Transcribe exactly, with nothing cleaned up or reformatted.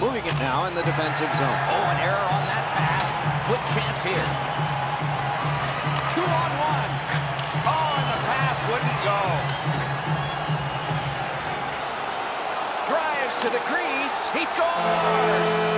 Moving it now in the defensive zone. Oh, an error on that pass. Quick chance here. Two on one. Oh, and the pass wouldn't go. Drives to the crease. He scores!